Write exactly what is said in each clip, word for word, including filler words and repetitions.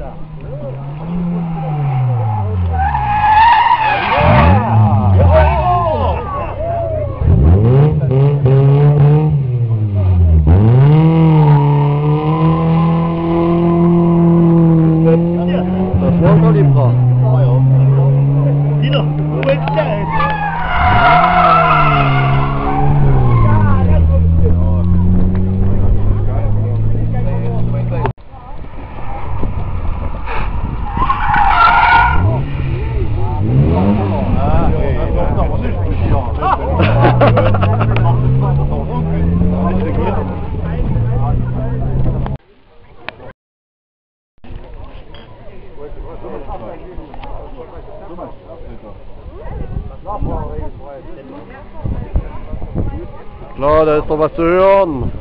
Klar, da ist doch was zu hören.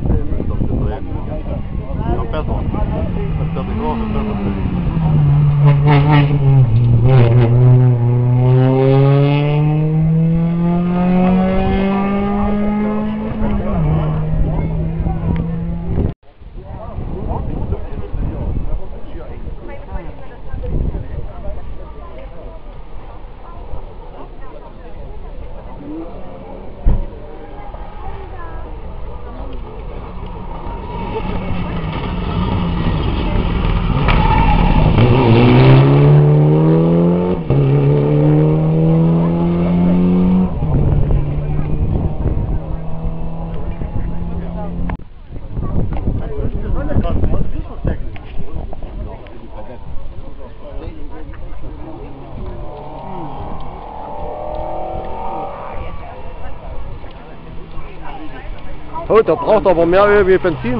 Oh, der braucht aber mehr Öl wie Benzin.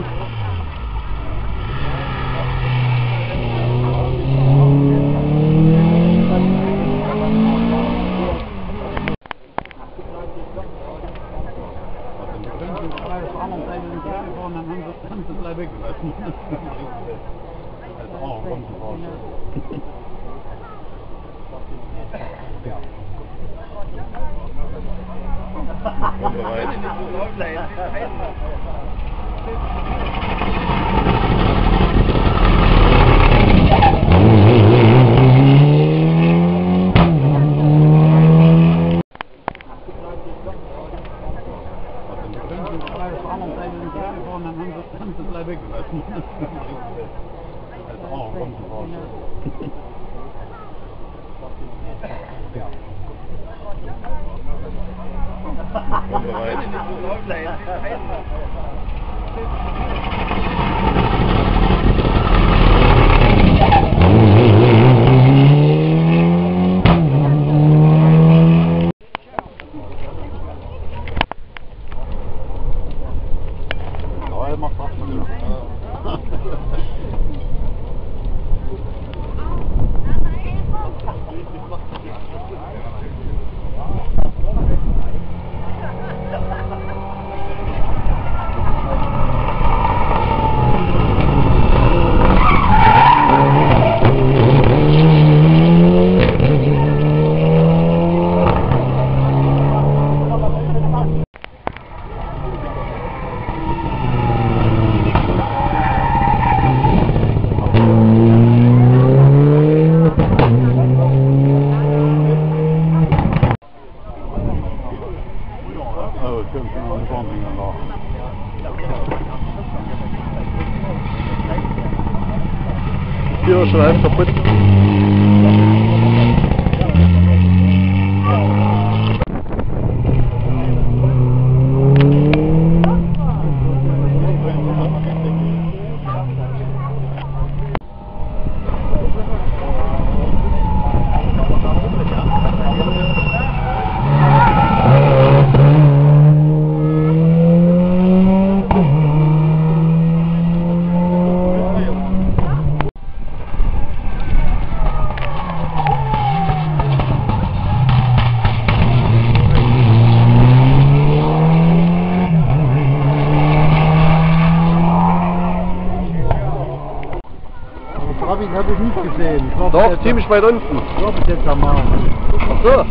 Hier ist schon halb kaputt. Hab ich, hab ich nicht gesehen. Ich Doch, jetzt ziemlich weit unten. Ich glaube jetzt am Arm. Ach so.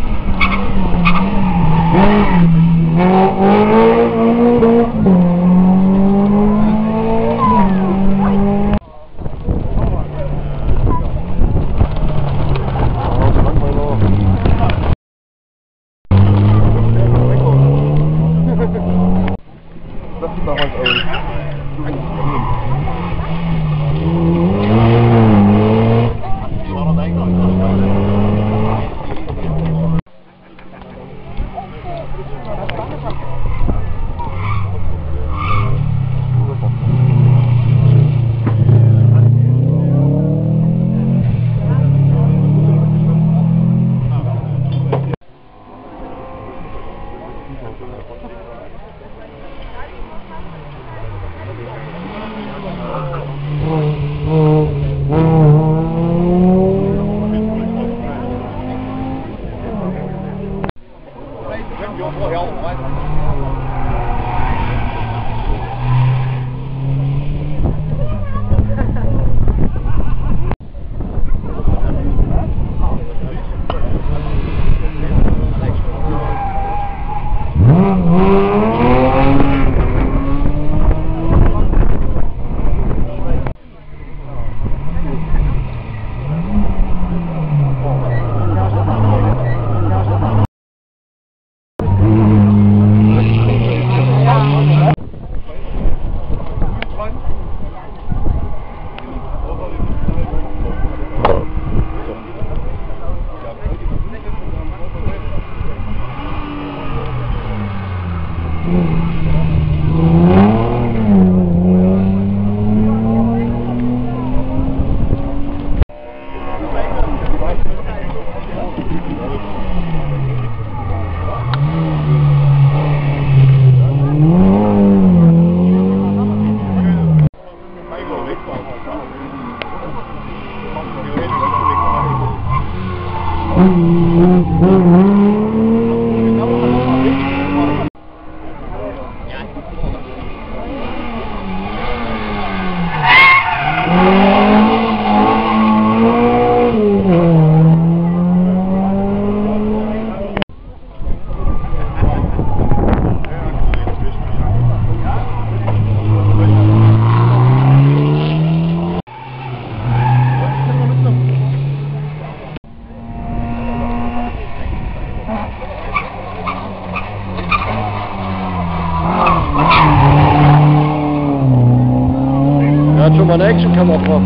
Er hat schon mal eine Actionkamera drauf.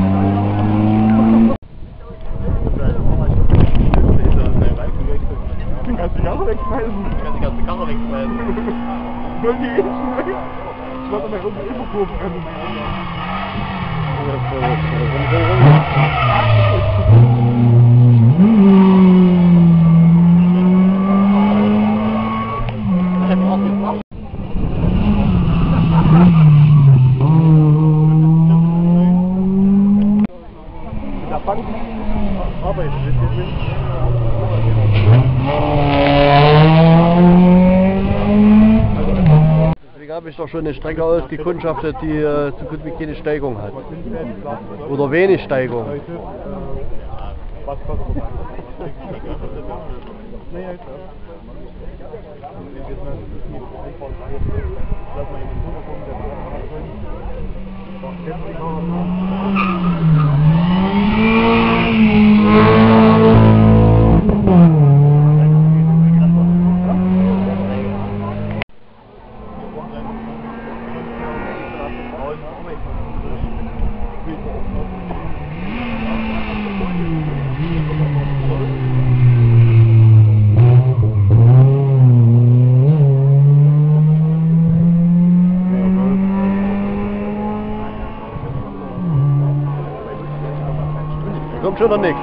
Du kannst die Karre wegschmeißen. Du kannst die ganze Karre wegschmeißen. Nur die Menschen weg. Ich wollte mal irgendwo überkurven können. Der Bank arbeitet mit Deswegen habe ich doch schon eine Strecke ausgekundschaftet, die äh, so gut wie keine Steigung hat. Oder wenig Steigung. Was kostet Kommt schon der nächste.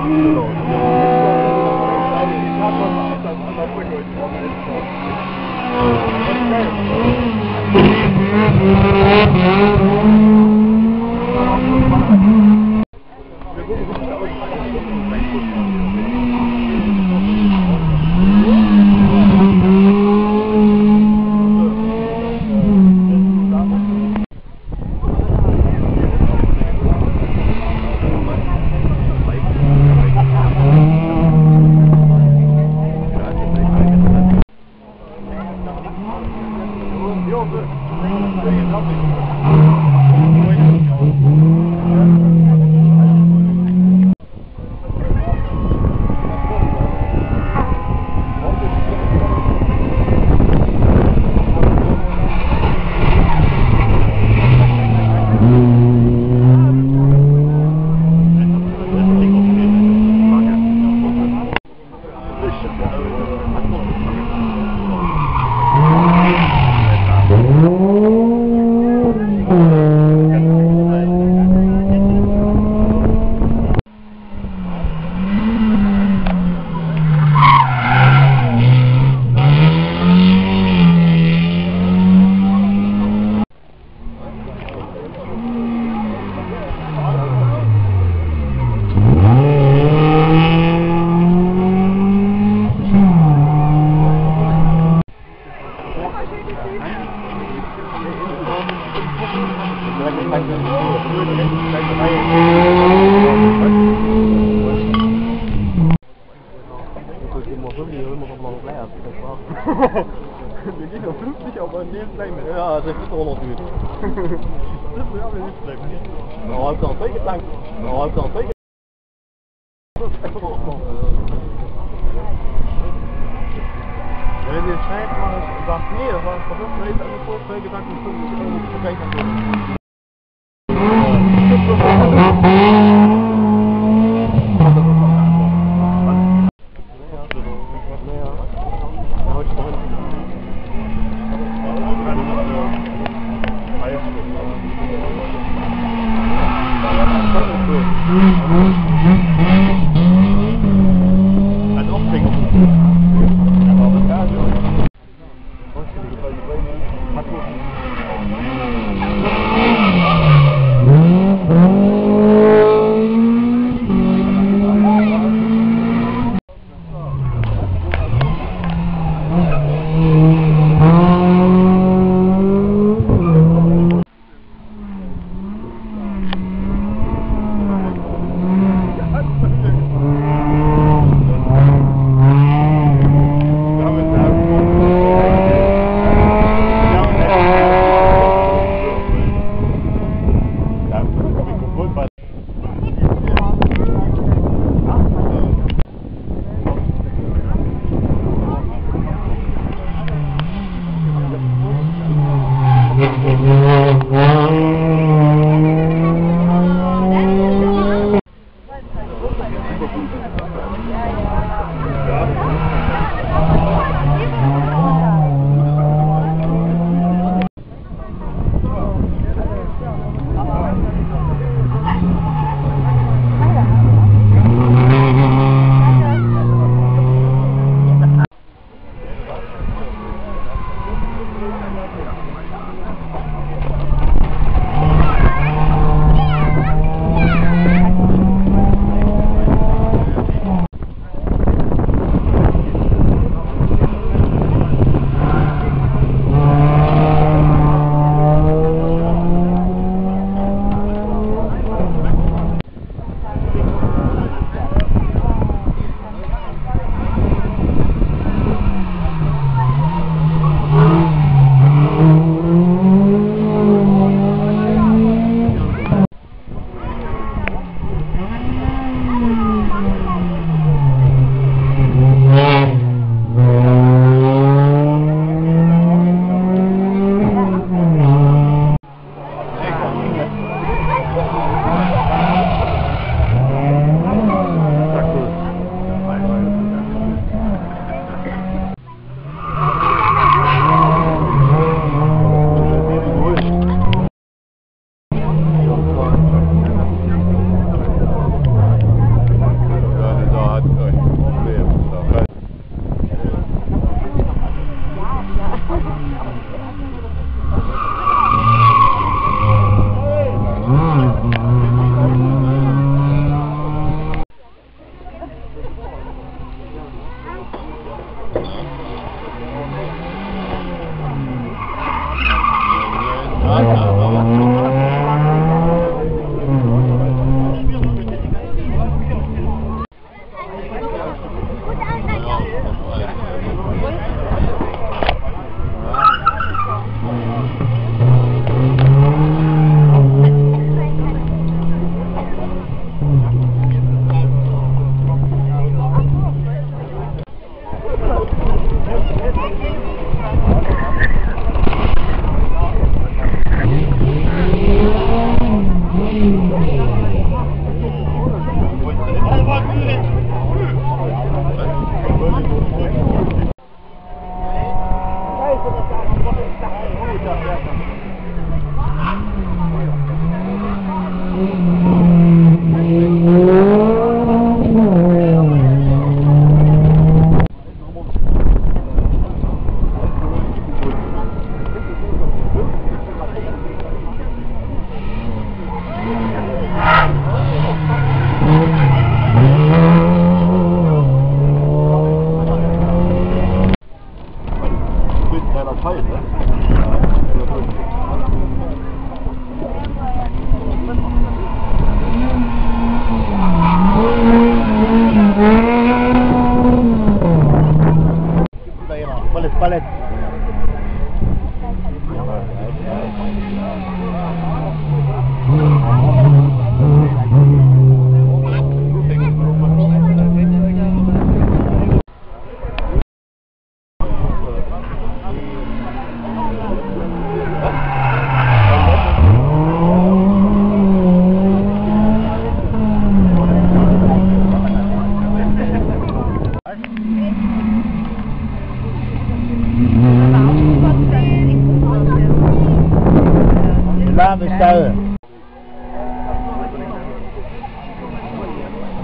Wir gehen auf fünfzig, aber in dem bleiben wir. Ja, das ist auch noch gut. Das ist ja nicht bleiben. Ja, ich kann zwei Gedanken. Ja, ich kann zwei Gedanken. Wenn ihr schreibt mal und sagt, nee, das war das ist nicht alles so, zwei Gedanken, fünfzig Euro,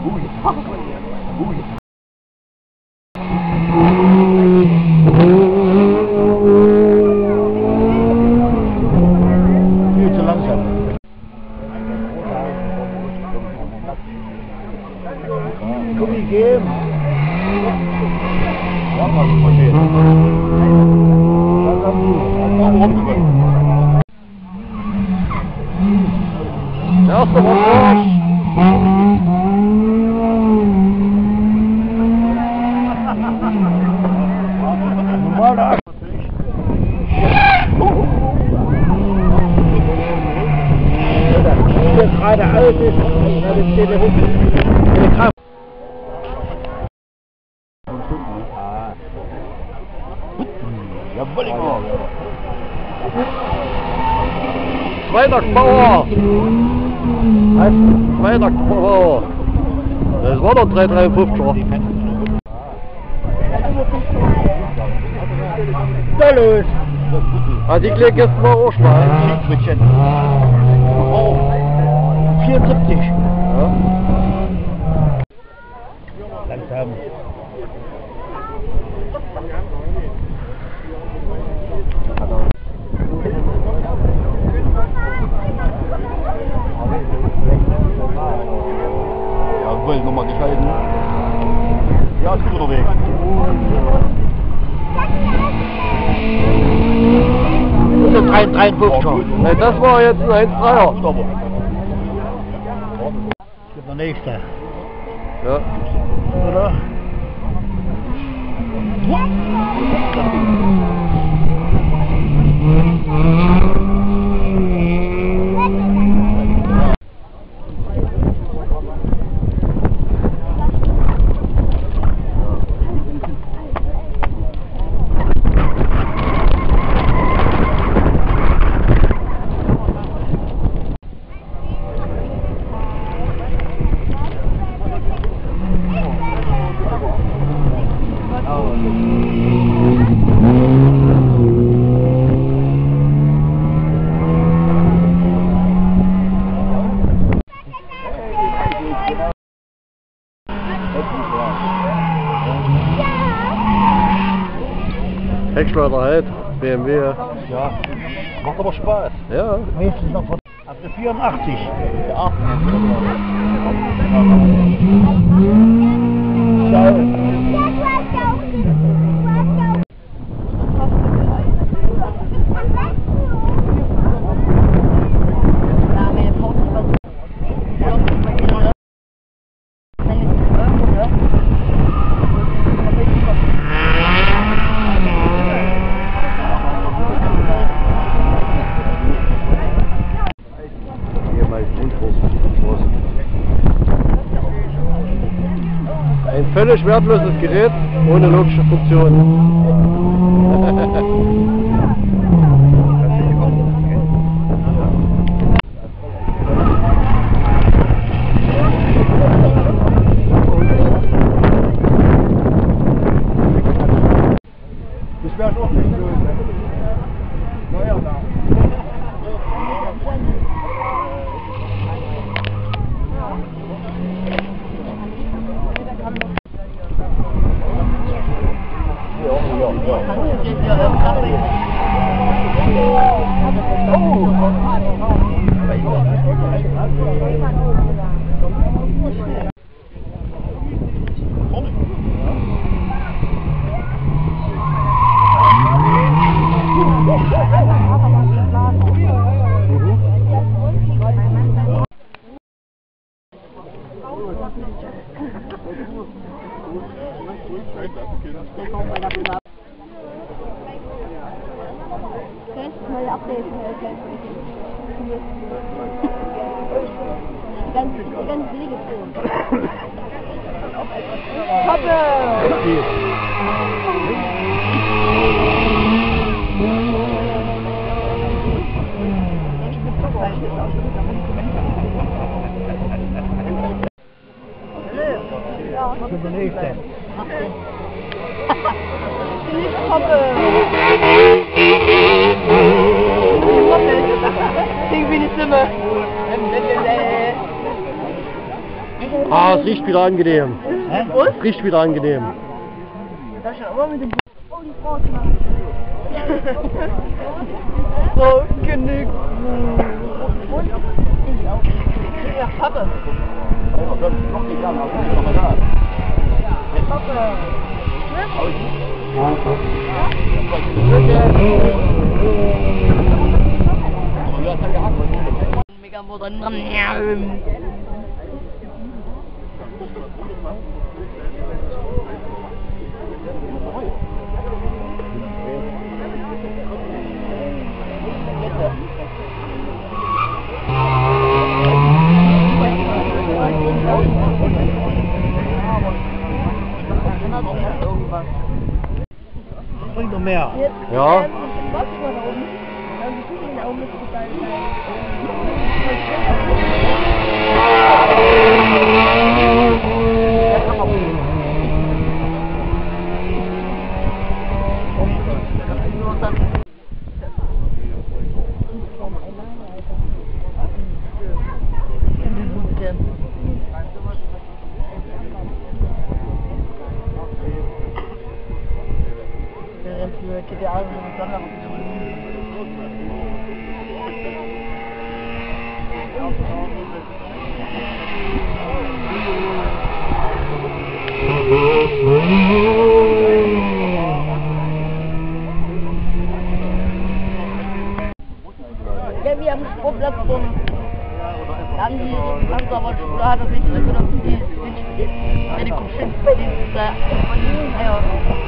Ui. Ui. Viel zu langsam. Gummi geben. Ja, was verstehe. Was haben Sie? Warum rumgegangen? Erster Rundfahrt. Normaler der gerade alt ist, na, das steht der Hund. Der Kraft. Jawohl, Igor. Zweitaktbauer. Zweitaktbauer. Das war doch drei Komma dreiundfünfzig. Da los. Ah, die Klick ist mal auch mal. Schiedsrichter. vierundsiebzig. Ja. Langsam. Jawohl, nochmal geschalten. Ja, ist gut unterwegs. Das ist ein dreiundfünfziger. Nee, das war jetzt ein eins Komma dreier. Gut, aber. Der nächste. Ja. Oder? Heckschleuder halt, B M W. Ja, macht aber Spaß. Ja. Wenigstens noch von ab der vierundachtzig. Der acht. Ein völlig wertloses Gerät ohne logische Funktion. Das wäre doch nicht so. Naja, da. Neue Updates. Die ganze, die ganze Legation. Der nächste. Irgendwie eine Stimme. Ah, es riecht wieder angenehm. Hä? Es riecht wieder angenehm. Da schon aber mit dem Oh, die Frau zu machen. So, genug. Und ich auch. Ja, Papa. Oh, das ist noch nicht an, aber das ist noch mal da. Papa. Mega modern. Trink noch mehr. Jetzt, Ja. ähm, was war da oben? Also, die Küche in der Augen ist total Für G T A und Sachen. Ja, wir haben Sportplatz vom. Da haben die, haben sie aber schon, da hat das nicht genommen, die, die, die, die Kupschen, bei den, da, von den, ja.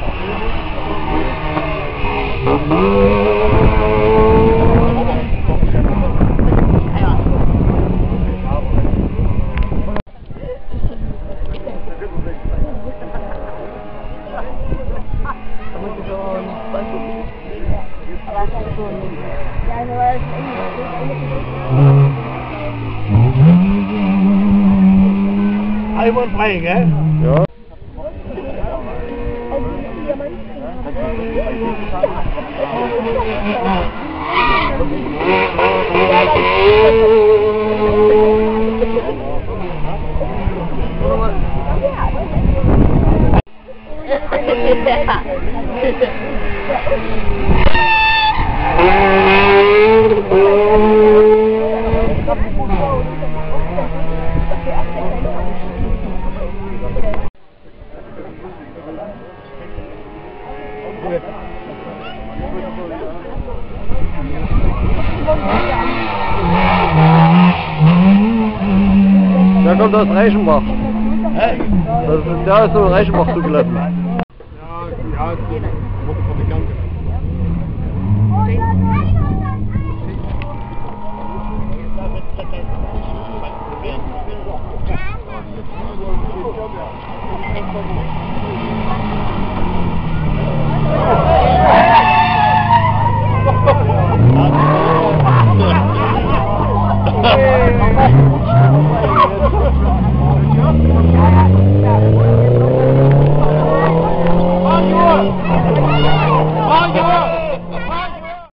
Einwandfrei, gell? Ja. Der kommt aus Reichenbach. Hä? Das ist, der ist so in Reichenbach zugelassen. Ja, ja, ist gut. Motorfabrikant. Thank you.